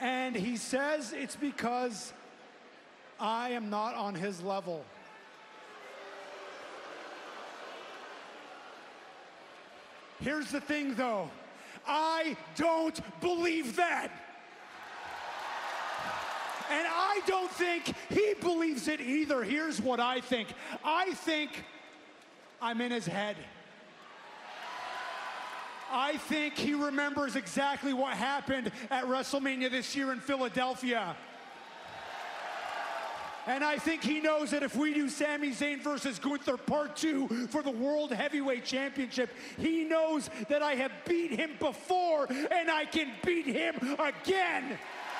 And he says it's because I am not on his level. Here's the thing, though. I don't believe that. And I don't think he believes it either. Here's what I think. I think I'm in his head. I think he remembers exactly what happened at WrestleMania this year in Philadelphia. And I think he knows that if we do Sami Zayn versus Gunther Part 2 for the World Heavyweight Championship, he knows that I have beat him before and I can beat him again.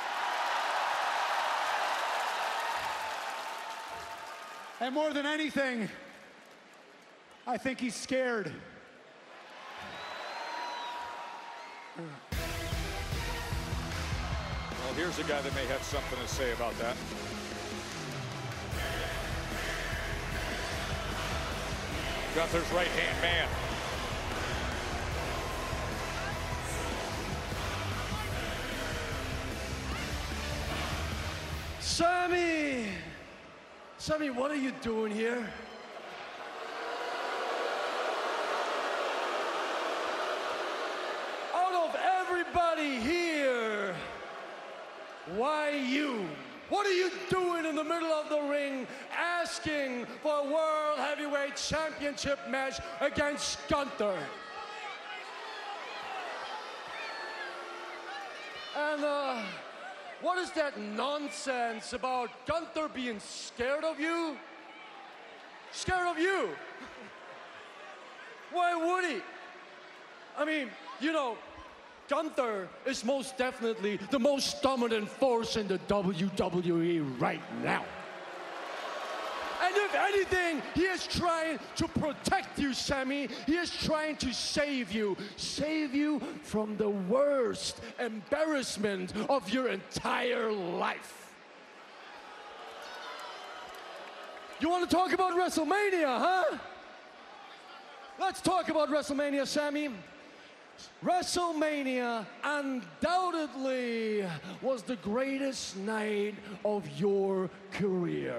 And more than anything, I think he's scared. Well, here's a guy that may have something to say about that. Gunther's right-hand man. Sami, what are you doing here? Out of everybody here, why you? What are you doing in the middle of the ring asking for a World Heavyweight Championship match against Gunther? And what is that nonsense about Gunther being scared of you? Scared of you? Why would he? I mean, you know, Gunther is most definitely the most dominant force in the WWE right now. And if anything, he is trying to protect you, Sami. He is trying to save you from the worst embarrassment of your entire life. You want to talk about WrestleMania, huh? Let's talk about WrestleMania, Sami. WrestleMania undoubtedly was the greatest night of your career.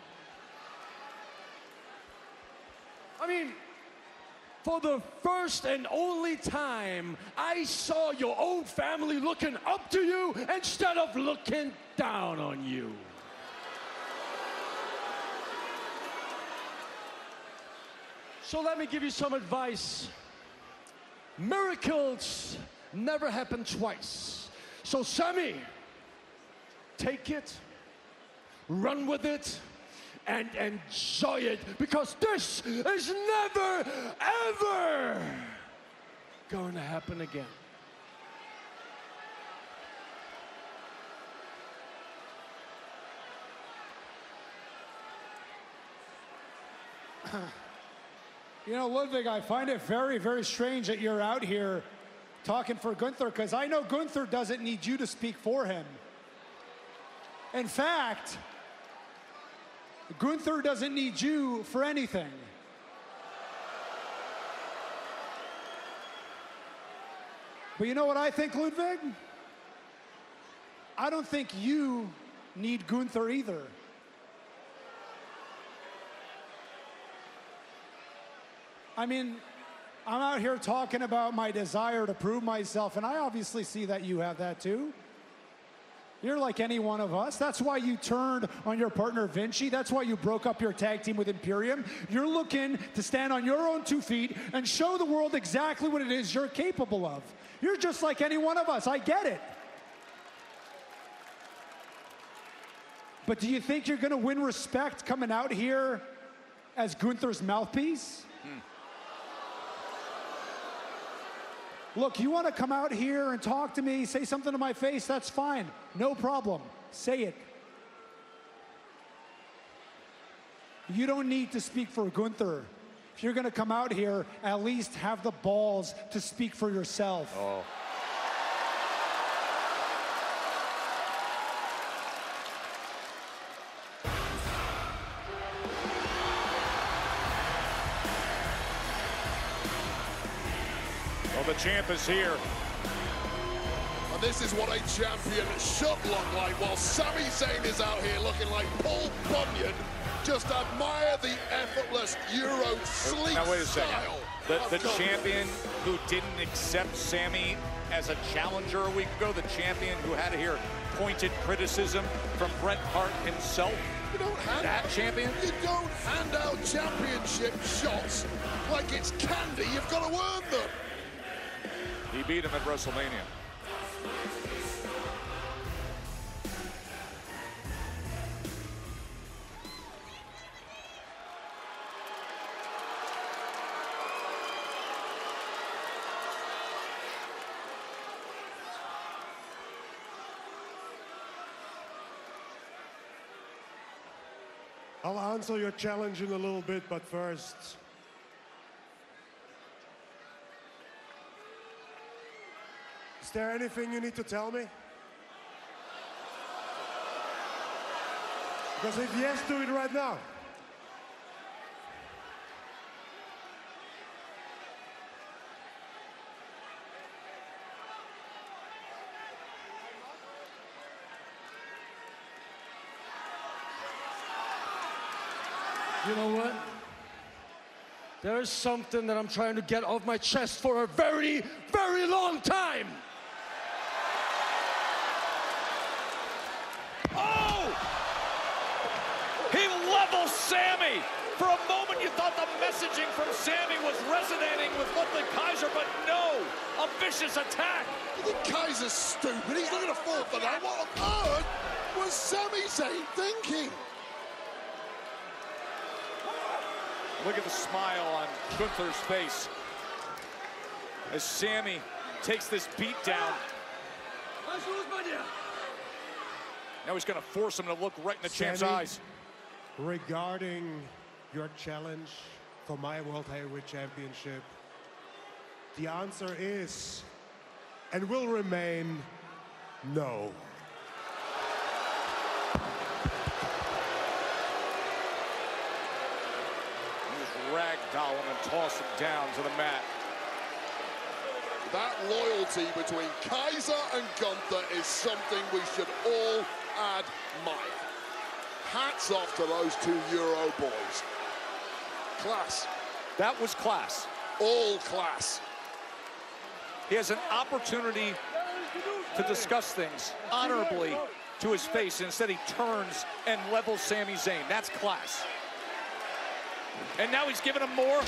I mean, for the first and only time, I saw your own family looking up to you instead of looking down on you. So let me give you some advice. Miracles never happen twice. So Sami, take it, run with it, and enjoy it, because this is never, ever going to happen again. You know, Ludwig, I find it very, very strange that you're out here talking for Gunther, because I know Gunther doesn't need you to speak for him. In fact, Gunther doesn't need you for anything. But you know what I think, Ludwig? I don't think you need Gunther either. I mean, I'm out here talking about my desire to prove myself, and I obviously see that you have that too. You're like any one of us. That's why you turned on your partner Vinci. That's why you broke up your tag team with Imperium. You're looking to stand on your own 2 feet and show the world exactly what it is you're capable of. You're just like any one of us. I get it. But do you think you're going to win respect coming out here as Gunther's mouthpiece? Look, you want to come out here and talk to me, say something to my face, that's fine. No problem. Say it. You don't need to speak for Gunther. If you're going to come out here, at least have the balls to speak for yourself. Oh. Well, the champ is here. And this is what a champion should look like, while Sami Zayn is out here looking like Paul Bunyan. Just admire the effortless Euro sleek Now wait a second. style. The champion who didn't accept Sami as a challenger a week ago, the champion who had to hear pointed criticism from Bret Hart himself. You don't hand That champion? You don't hand out championship shots like it's candy. You've got to earn them. He beat him at WrestleMania. I'll answer your challenge in a little bit, but first, is there anything you need to tell me? Because if yes, do it right now. You know what? There's something that I'm trying to get off my chest for a very, very long time. Oh! He levels Sami! For a moment you thought the messaging from Sami was resonating with Ludwig Kaiser, but no! A vicious attack! You think Kaiser's stupid? He's not going to fall for that. What on earth was Sami Zayn thinking? Look at the smile on Gunther's face as Sami takes this beat down. Now he's going to force him to look right in the champ's Sami, eyes. regarding your challenge for my World Heavyweight Championship, the answer is, and will remain, no. Ragdoll him and toss him down to the mat. That loyalty between Kaiser and Gunther is something we should all admire. Hats off to those two Euro boys. Class. That was class. All class. He has an opportunity to discuss things honorably to his face, and instead he turns and levels Sami Zayn. That's class. And now he's giving him more.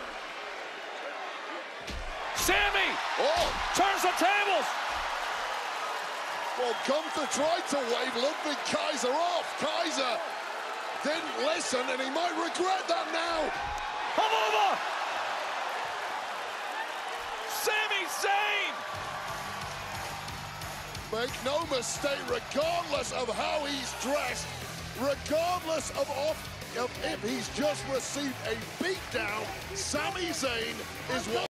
Sami turns the tables. Well, Gunther tried to wave Ludwig Kaiser off. Kaiser didn't listen, and he might regret that now. Come over. Sami Zayn. Make no mistake, regardless of how he's dressed, regardless of if he's just received a beatdown, Sami Zayn is one